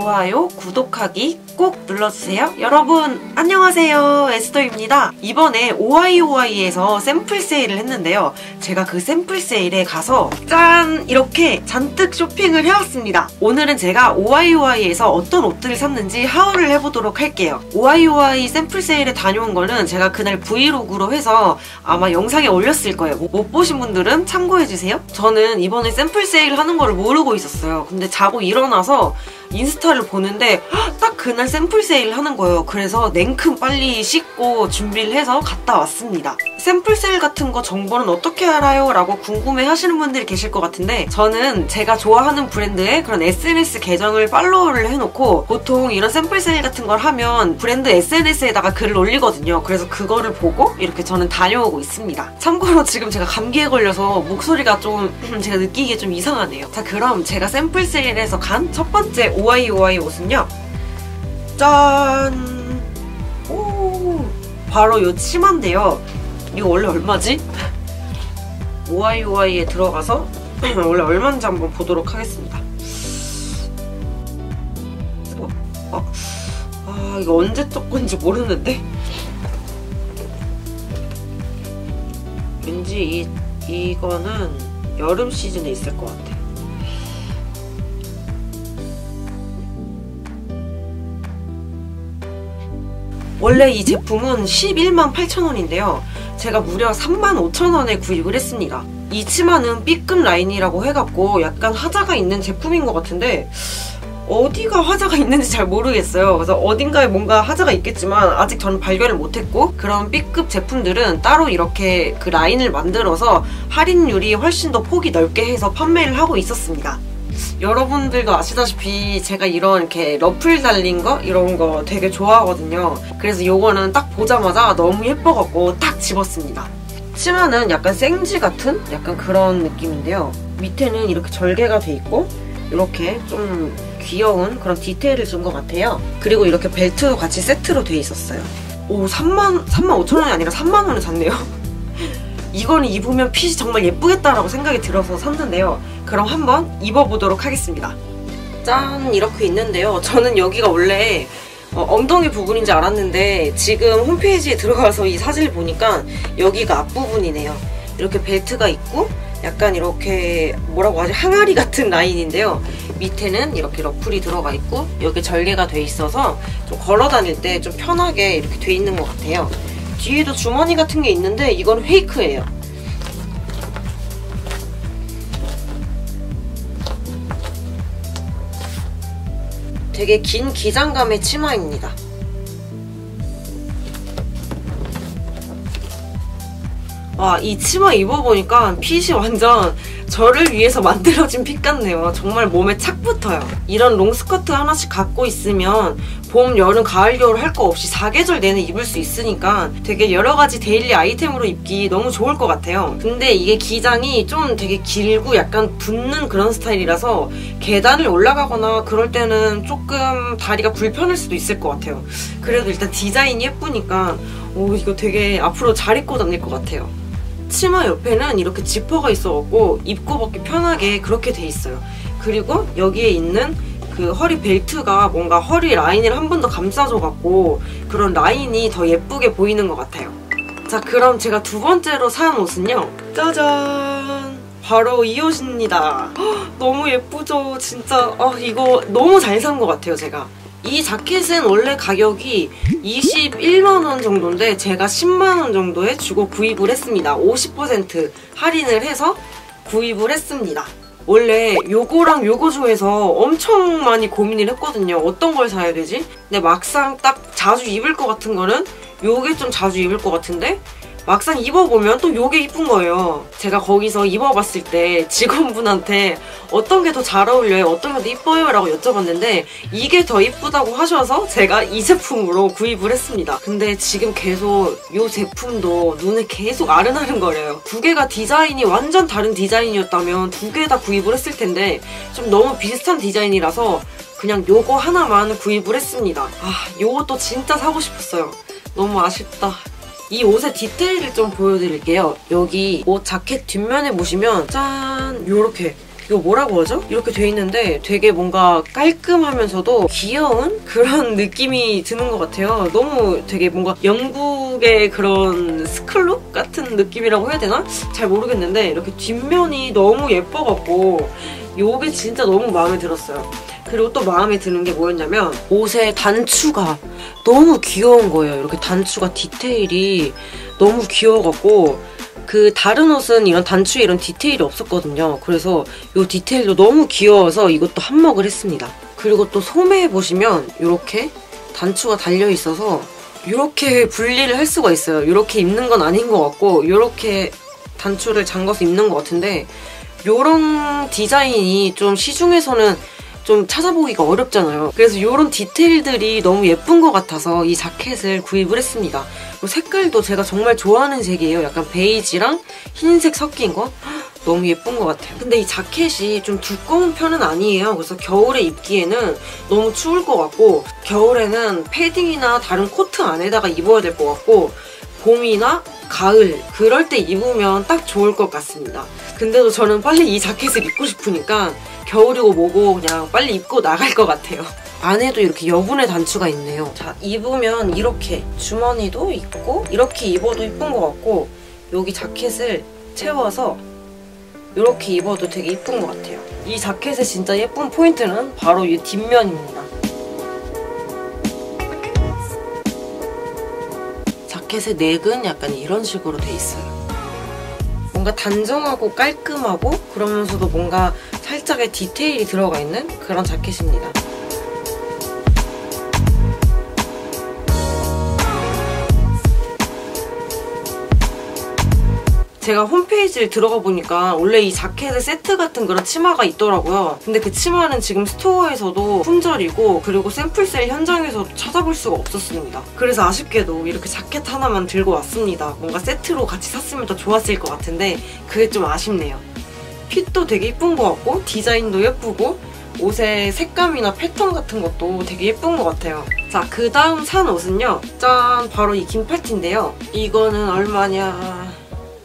좋아요, 구독하기 꼭 눌러주세요. 여러분 안녕하세요, 에스더입니다. 이번에 OIOI에서 샘플 세일을 했는데요. 제가 그 샘플 세일에 가서 짠! 이렇게 잔뜩 쇼핑을 해왔습니다. 오늘은 제가 OIOI에서 어떤 옷들을 샀는지 하울을 해보도록 할게요. OIOI 샘플 세일에 다녀온 거는 제가 그날 브이로그로 해서 아마 영상에 올렸을 거예요. 못 보신 분들은 참고해주세요. 저는 이번에 샘플 세일 하는 거를 모르고 있었어요. 근데 자고 일어나서 인스타를 보는데 딱 그날 샘플 세일 하는 거예요. 그래서 냉큼 빨리 씻고 준비를 해서 갔다 왔습니다. 샘플 세일 같은 거 정보는 어떻게 알아요? 라고 궁금해 하시는 분들이 계실 것 같은데, 저는 제가 좋아하는 브랜드의 그런 SNS 계정을 팔로우를 해놓고 보통 이런 샘플 세일 같은 걸 하면 브랜드 SNS에다가 글을 올리거든요. 그래서 그거를 보고 이렇게 저는 다녀오고 있습니다. 참고로 지금 제가 감기에 걸려서 목소리가 좀 제가 느끼기에 좀 이상하네요. 자, 그럼 제가 샘플 세일에서 간 첫 번째 OIOI 옷은요, 짠! 오, 바로 이 치마인데요. 이거 원래 얼마지? OIOI에 들어가서 원래 얼마인지 한번 보도록 하겠습니다. 이거 언제 적 건지 모르는데? 왠지 이거는 여름 시즌에 있을 것 같아. 원래 이 제품은 118,000원인데요. 제가 무려 35,000원에 구입을 했습니다. 이 치마는 B급 라인이라고 해갖고 약간 하자가 있는 제품인 것 같은데 어디가 하자가 있는지 잘 모르겠어요. 그래서 어딘가에 뭔가 하자가 있겠지만 아직 저는 발견을 못했고, 그런 B급 제품들은 따로 이렇게 그 라인을 만들어서 할인율이 훨씬 더 폭이 넓게 해서 판매를 하고 있었습니다. 여러분들도 아시다시피 제가 이렇게 러플 달린 거 이런 거 되게 좋아하거든요. 그래서 요거는 딱 보자마자 너무 예뻐갖고 딱 집었습니다. 치마는 약간 생지 같은 약간 그런 느낌인데요. 밑에는 이렇게 절개가 돼 있고 이렇게 좀 귀여운 그런 디테일을 준 것 같아요. 그리고 이렇게 벨트도 같이 세트로 돼 있었어요. 오, 35,000원이 아니라 3만원을 샀네요. 이거는 입으면 핏이 정말 예쁘겠다라고 생각이 들어서 샀는데요. 그럼 한번 입어보도록 하겠습니다. 짠! 이렇게 있는데요. 저는 여기가 원래 엉덩이 부분인지 알았는데 지금 홈페이지에 들어가서 이 사진을 보니까 여기가 앞부분이네요. 이렇게 벨트가 있고 약간 이렇게 뭐라고 하지? 항아리 같은 라인인데요. 밑에는 이렇게 러플이 들어가 있고 여기 절개가 돼 있어서 좀 걸어 다닐 때 좀 편하게 이렇게 돼 있는 것 같아요. 뒤에도 주머니 같은 게 있는데 이건 페이크예요. 되게 긴 기장감의 치마입니다. 와, 이 치마 입어보니까 핏이 완전 저를 위해서 만들어진 핏 같네요. 정말 몸에 착 붙어요. 이런 롱스커트 하나씩 갖고 있으면 봄, 여름, 가을, 겨울 할 거 없이 4계절 내내 입을 수 있으니까 되게 여러가지 데일리 아이템으로 입기 너무 좋을 것 같아요. 근데 이게 기장이 좀 되게 길고 약간 붙는 그런 스타일이라서 계단을 올라가거나 그럴 때는 조금 다리가 불편할 수도 있을 것 같아요. 그래도 일단 디자인이 예쁘니까 이거 되게 앞으로 잘 입고 다닐 것 같아요. 치마 옆에는 이렇게 지퍼가 있어갖고 입고 벗기 편하게 그렇게 돼 있어요. 그리고 여기에 있는 그 허리 벨트가 뭔가 허리 라인을 한 번 더 감싸줘갖고 그런 라인이 더 예쁘게 보이는 것 같아요. 자, 그럼 제가 두 번째로 산 옷은요, 짜잔! 바로 이 옷입니다. 너무 예쁘죠? 진짜 이거 너무 잘 산 것 같아요, 제가. 이 자켓은 원래 가격이 21만원 정도인데 제가 10만원 정도에 주고 구입을 했습니다. 50% 할인을 해서 구입을 했습니다. 원래 요거랑 요거 중에서 엄청 많이 고민을 했거든요. 어떤 걸 사야 되지? 근데 막상 딱 자주 입을 것 같은 거는 요게 좀 자주 입을 것 같은데 막상 입어보면 또 요게 이쁜 거예요. 제가 거기서 입어봤을 때 직원분한테 어떤 게 더 잘 어울려요? 어떤 게 더 이뻐요? 라고 여쭤봤는데 이게 더 이쁘다고 하셔서 제가 이 제품으로 구입을 했습니다. 근데 지금 계속 이 제품도 눈에 계속 아른아른거려요. 두 개가 디자인이 완전 다른 디자인이었다면 두 개 다 구입을 했을 텐데 좀 너무 비슷한 디자인이라서 그냥 요거 하나만 구입을 했습니다. 요것도 진짜 사고 싶었어요. 너무 아쉽다. 이 옷의 디테일을 좀 보여드릴게요. 여기 옷 자켓 뒷면에 보시면 짠! 요렇게 이거 뭐라고 하죠? 이렇게 돼 있는데 되게 뭔가 깔끔하면서도 귀여운 그런 느낌이 드는 것 같아요. 너무 되게 뭔가 영국의 그런 스클럽 같은 느낌이라고 해야 되나? 잘 모르겠는데 이렇게 뒷면이 너무 예뻐갖고 이게 진짜 너무 마음에 들었어요. 그리고 또 마음에 드는 게 뭐였냐면 옷의 단추가 너무 귀여운 거예요. 이렇게 단추가 디테일이 너무 귀여워갖고 그 다른 옷은 이런 단추에 이런 디테일이 없었거든요. 그래서 이 디테일도 너무 귀여워서 이것도 한몫을 했습니다. 그리고 또 소매에 보시면 이렇게 단추가 달려있어서 이렇게 분리를 할 수가 있어요. 이렇게 입는 건 아닌 것 같고 이렇게 단추를 잠가서 입는 것 같은데 이런 디자인이 좀 시중에서는 좀 찾아보기가 어렵잖아요. 그래서 이런 디테일들이 너무 예쁜 것 같아서 이 자켓을 구입을 했습니다. 그리고 색깔도 제가 정말 좋아하는 색이에요. 약간 베이지랑 흰색 섞인 거. 너무 예쁜 것 같아요. 근데 이 자켓이 좀 두꺼운 편은 아니에요. 그래서 겨울에 입기에는 너무 추울 것 같고 겨울에는 패딩이나 다른 코트 안에다가 입어야 될 것 같고 봄이나 가을 그럴 때 입으면 딱 좋을 것 같습니다. 근데도 저는 빨리 이 자켓을 입고 싶으니까 겨울이고 뭐고 그냥 빨리 입고 나갈 것 같아요. 안에도 이렇게 여분의 단추가 있네요. 자, 입으면 이렇게 주머니도 있고 이렇게 입어도 예쁜 것 같고 여기 자켓을 채워서 이렇게 입어도 되게 예쁜 것 같아요. 이 자켓의 진짜 예쁜 포인트는 바로 이 뒷면입니다. 자켓의 넥은 약간 이런 식으로 돼 있어요. 뭔가 단정하고 깔끔하고 그러면서도 뭔가 살짝의 디테일이 들어가 있는 그런 자켓입니다. 제가 홈페이지를 들어가 보니까 원래 이 자켓에 세트 같은 그런 치마가 있더라고요. 근데 그 치마는 지금 스토어에서도 품절이고 그리고 샘플세일 현장에서도 찾아볼 수가 없었습니다. 그래서 아쉽게도 이렇게 자켓 하나만 들고 왔습니다. 뭔가 세트로 같이 샀으면 더 좋았을 것 같은데 그게 좀 아쉽네요. 핏도 되게 예쁜 것 같고 디자인도 예쁘고 옷의 색감이나 패턴 같은 것도 되게 예쁜 것 같아요. 자, 그 다음 산 옷은요. 짠! 바로 이 긴팔티인데요. 이거는 얼마냐...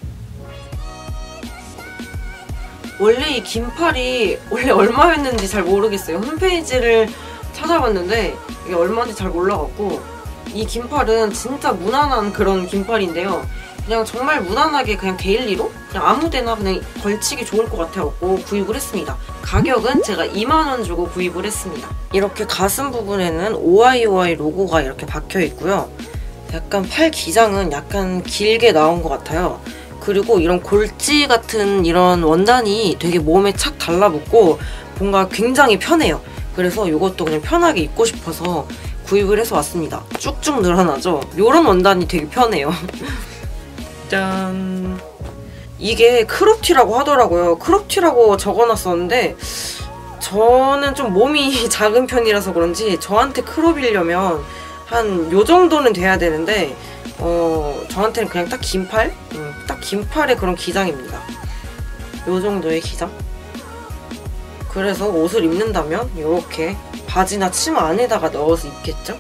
원래 이 긴팔이 원래 얼마였는지 잘 모르겠어요. 홈페이지를 찾아봤는데 이게 얼마인지 잘 몰라갖고 이 긴팔은 진짜 무난한 그런 긴팔인데요. 그냥 정말 무난하게 그냥 데일리로 그냥 아무데나 그냥 걸치기 좋을 것 같아갖고 구입을 했습니다. 가격은 제가 2만원 주고 구입을 했습니다. 이렇게 가슴 부분에는 OIOI 로고가 이렇게 박혀있고요. 약간 팔 기장은 약간 길게 나온 것 같아요. 그리고 이런 골지 같은 이런 원단이 되게 몸에 착 달라붙고 뭔가 굉장히 편해요. 그래서 이것도 그냥 편하게 입고 싶어서 구입을 해서 왔습니다. 쭉쭉 늘어나죠? 이런 원단이 되게 편해요. 짠! 이게 크롭티라고 하더라고요. 크롭티라고 적어놨었는데 저는 좀 몸이 작은 편이라서 그런지 저한테 크롭이려면 한 요 정도는 돼야 되는데 저한테는 그냥 딱 긴팔? 딱 긴팔의 그런 기장입니다. 요 정도의 기장? 그래서 옷을 입는다면 이렇게 바지나 치마 안에다가 넣어서 입겠죠?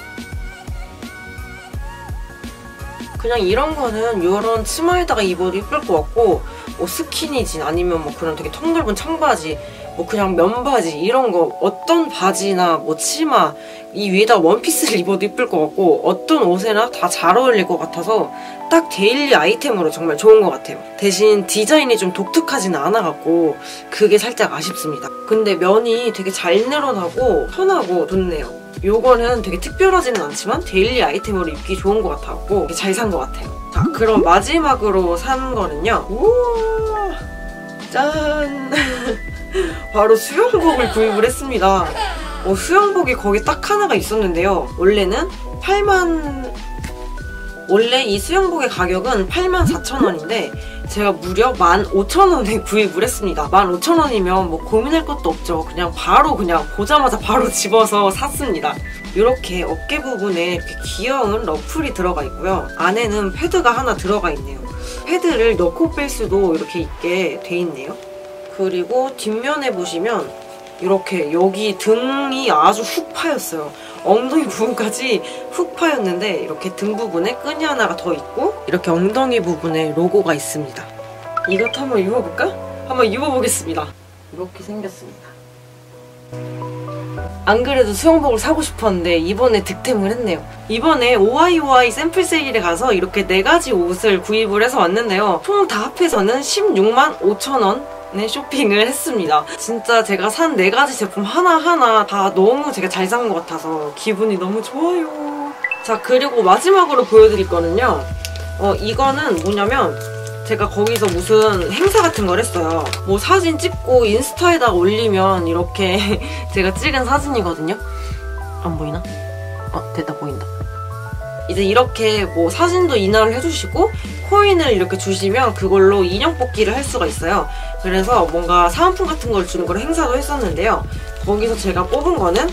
그냥 이런 거는 이런 치마에다가 입어도 예쁠 것 같고 뭐 스키니진 아니면 뭐 그런 되게 턱 넓은 청바지 뭐 그냥 면바지 이런 거 어떤 바지나 뭐 치마 이 위에다 원피스를 입어도 예쁠 것 같고 어떤 옷에나 다 잘 어울릴 것 같아서 딱 데일리 아이템으로 정말 좋은 것 같아요. 대신 디자인이 좀 독특하지는 않아갖고 그게 살짝 아쉽습니다. 근데 면이 되게 잘 늘어나고 편하고 좋네요. 요거는 되게 특별하지는 않지만 데일리 아이템으로 입기 좋은 것 같아갖고 잘 산 것 같아요. 자, 그럼 마지막으로 산 거는요. 우와! 짠! 바로 수영복을 구입을 했습니다. 수영복이 거기 딱 하나가 있었는데요. 원래 이 수영복의 가격은 84,000원인데 제가 무려 15,000원에 구입을 했습니다. 15,000원이면 뭐 고민할 것도 없죠. 그냥 보자마자 바로 집어서 샀습니다. 이렇게 어깨 부분에 이렇게 귀여운 러플이 들어가 있고요. 안에는 패드가 하나 들어가 있네요. 패드를 넣고 뺄 수도 이렇게 있게 돼 있네요. 그리고 뒷면에 보시면 이렇게 여기 등이 아주 훅 파였어요. 엉덩이 부분까지 훅 파였는데 이렇게 등 부분에 끈이 하나가 더 있고 이렇게 엉덩이 부분에 로고가 있습니다. 이것도 한번 입어볼까? 한번 입어보겠습니다. 이렇게 생겼습니다. 안 그래도 수영복을 사고 싶었는데 이번에 득템을 했네요. 이번에 오아이오아이 샘플 세일에 가서 이렇게 4가지 옷을 구입을 해서 왔는데요. 총 다 합해서는 16만 5천 원에 쇼핑을 했습니다. 진짜 제가 산 4가지 제품 하나하나 다 너무 제가 잘 산 것 같아서 기분이 너무 좋아요. 자, 그리고 마지막으로 보여드릴 거는요. 이거는 뭐냐면 제가 거기서 무슨 행사 같은 걸 했어요. 뭐 사진 찍고 인스타에다가 올리면 이렇게 제가 찍은 사진이거든요. 안 보이나? 됐다, 보인다. 이제 이렇게 뭐 사진도 인화를 해주시고 코인을 이렇게 주시면 그걸로 인형 뽑기를 할 수가 있어요. 그래서 뭔가 사은품 같은 걸 주는 걸 행사도 했었는데요. 거기서 제가 뽑은 거는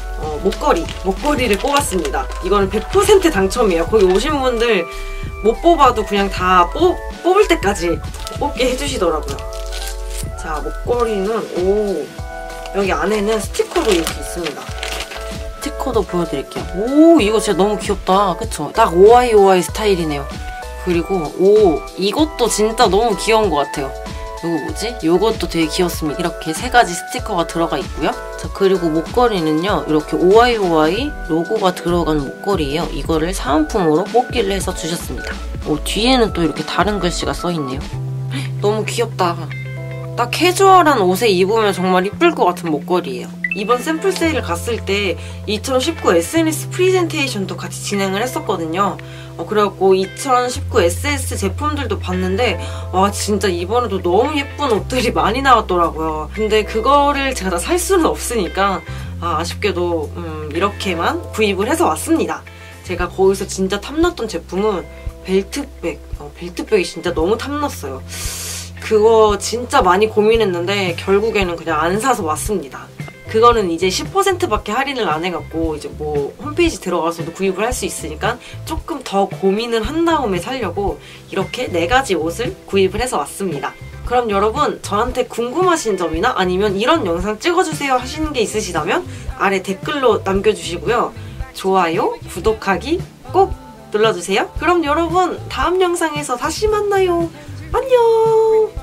목걸이를 뽑았습니다. 이거는 100% 당첨이에요. 거기 오신 분들 못 뽑아도 그냥 다 뽑을 때까지 뽑게 해주시더라고요. 자, 목걸이는 여기 안에는 스티커도 이렇게 있습니다. 스티커도 보여드릴게요. 이거 진짜 너무 귀엽다. 그쵸? 딱 오아이오아이 스타일이네요. 그리고 이것도 진짜 너무 귀여운 것 같아요. 이거 뭐지? 이것도 되게 귀엽습니다. 이렇게 3가지 스티커가 들어가 있고요. 자, 그리고 목걸이는요. 이렇게 오아이오아이 로고가 들어간 목걸이에요. 이거를 사은품으로 뽑기를 해서 주셨습니다. 뒤에는 또 이렇게 다른 글씨가 써있네요. 너무 귀엽다. 딱 캐주얼한 옷에 입으면 정말 이쁠 것 같은 목걸이에요. 이번 샘플 세일을 갔을 때 2019 SNS 프리젠테이션도 같이 진행을 했었거든요. 그래갖고 2019 SS 제품들도 봤는데 와, 진짜 이번에도 너무 예쁜 옷들이 많이 나왔더라고요. 근데 그거를 제가 다 살 수는 없으니까 아쉽게도 이렇게만 구입을 해서 왔습니다. 제가 거기서 진짜 탐났던 제품은 벨트백. 벨트백이 진짜 너무 탐났어요. 그거 진짜 많이 고민했는데 결국에는 그냥 안 사서 왔습니다. 그거는 이제 10%밖에 할인을 안 해갖고 이제 뭐 홈페이지 들어가서도 구입을 할 수 있으니까 조금 더 고민을 한 다음에 사려고 이렇게 4가지 옷을 구입을 해서 왔습니다. 그럼 여러분, 저한테 궁금하신 점이나 아니면 이런 영상 찍어주세요 하시는 게 있으시다면 아래 댓글로 남겨주시고요. 좋아요, 구독하기 꼭 눌러주세요. 그럼 여러분, 다음 영상에서 다시 만나요. 안녕!